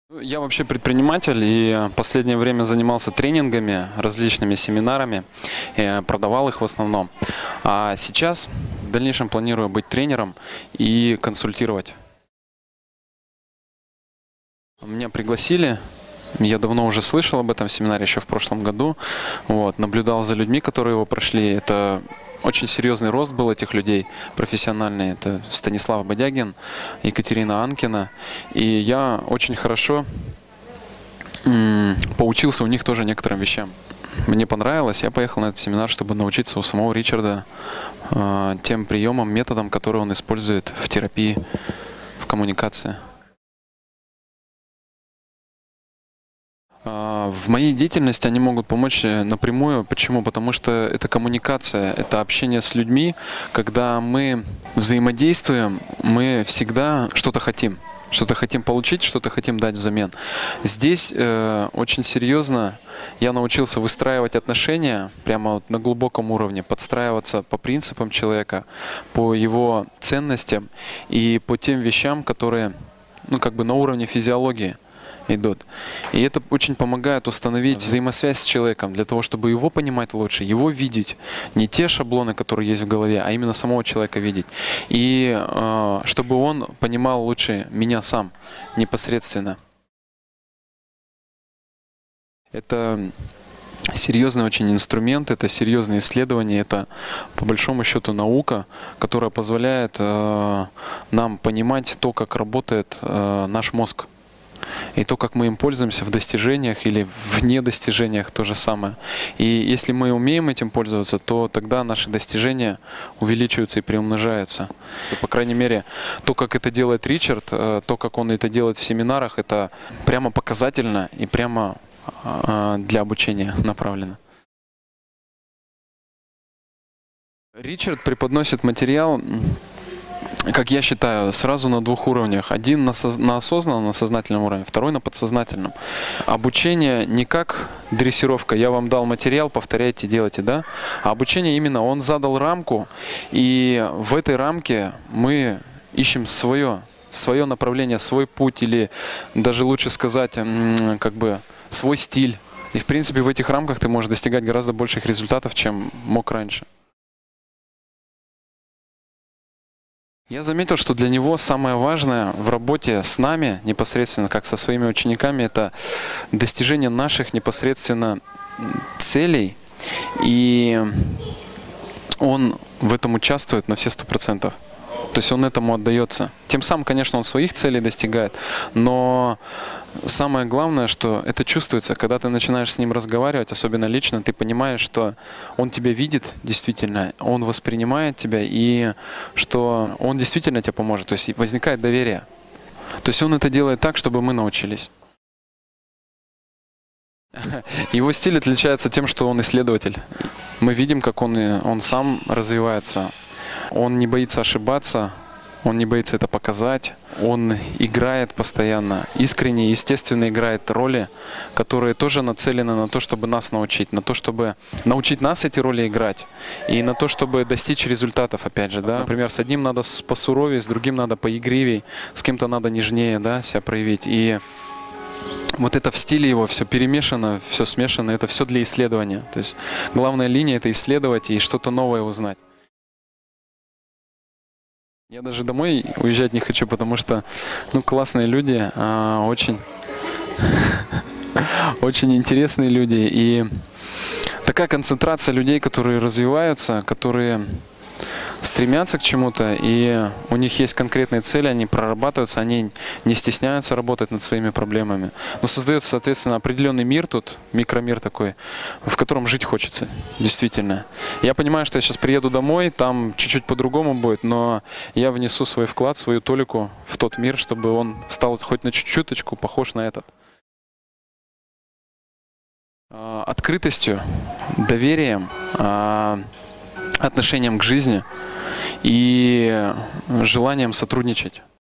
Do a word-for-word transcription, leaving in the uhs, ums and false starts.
Я вообще предприниматель и последнее время занимался тренингами, различными семинарами, продавал их в основном. А сейчас в дальнейшем планирую быть тренером и консультировать. Меня пригласили, я давно уже слышал об этом семинаре, еще в прошлом году. Вот, наблюдал за людьми, которые его прошли. Это очень серьезный рост был этих людей, профессиональный. Это Станислав Бодягин, Екатерина Анкина. И я очень хорошо м, поучился у них тоже некоторым вещам. Мне понравилось, я поехал на этот семинар, чтобы научиться у самого Ричарда э, тем приемам, методам, которые он использует в терапии, в коммуникации. В моей деятельности они могут помочь напрямую. Почему? Потому что это коммуникация, это общение с людьми. Когда мы взаимодействуем, мы всегда что-то хотим. Что-то хотим получить, что-то хотим дать взамен. Здесь э, очень серьезно я научился выстраивать отношения прямо вот на глубоком уровне, подстраиваться по принципам человека, по его ценностям и по тем вещам, которые ну, как бы на уровне физиологии идут. И это очень помогает установить взаимосвязь с человеком, для того, чтобы его понимать лучше, его видеть. Не те шаблоны, которые есть в голове, а именно самого человека видеть. И э, чтобы он понимал лучше меня сам, непосредственно. Это серьезный очень инструмент, это серьезное исследование, это по большому счету наука, которая позволяет э, нам понимать то, как работает э, наш мозг. И то, как мы им пользуемся в достижениях или вне достижениях, то же самое. И если мы умеем этим пользоваться, то тогда наши достижения увеличиваются и приумножаются. По крайней мере, то, как это делает Ричард, то, как он это делает в семинарах, это прямо показательно и прямо для обучения направлено. Ричард преподносит материал, как я считаю, сразу на двух уровнях. Один на, соз... на осознанном, на сознательном уровне, второй на подсознательном. Обучение не как дрессировка, я вам дал материал, повторяйте, делайте, да? А обучение именно, он задал рамку, и в этой рамке мы ищем свое, свое направление, свой путь, или даже лучше сказать, как бы свой стиль. И в принципе в этих рамках ты можешь достигать гораздо больших результатов, чем мог раньше. Я заметил, что для него самое важное в работе с нами, непосредственно как со своими учениками, это достижение наших непосредственно целей. И он в этом участвует на все сто процентов. То есть он этому отдается. Тем самым, конечно, он своих целей достигает, но самое главное, что это чувствуется, когда ты начинаешь с ним разговаривать, особенно лично, ты понимаешь, что он тебя видит действительно, он воспринимает тебя, и что он действительно тебе поможет. То есть возникает доверие. То есть он это делает так, чтобы мы научились. Его стиль отличается тем, что он исследователь. Мы видим, как он, он сам развивается. Он не боится ошибаться, он не боится это показать. Он играет постоянно, искренне, естественно играет роли, которые тоже нацелены на то, чтобы нас научить, на то, чтобы научить нас эти роли играть, и на то, чтобы достичь результатов, опять же, да. Например, с одним надо посуровее, с другим надо поигривей, с кем-то надо нежнее, да, себя проявить. И вот это в стиле его все перемешано, все смешано, это все для исследования. То есть главная линия — это исследовать и что-то новое узнать. Я даже домой уезжать не хочу, потому что, ну, классные люди, а, очень, очень интересные люди. И такая концентрация людей, которые развиваются, которые стремятся к чему-то, и у них есть конкретные цели, они прорабатываются, они не стесняются работать над своими проблемами. Но создается, соответственно, определенный мир тут, микромир такой, в котором жить хочется, действительно. Я понимаю, что я сейчас приеду домой, там чуть-чуть по-другому будет, но я внесу свой вклад, свою толику в тот мир, чтобы он стал хоть на чуть-чуточку похож на этот. Открытостью, доверием, отношением к жизни и желанием сотрудничать.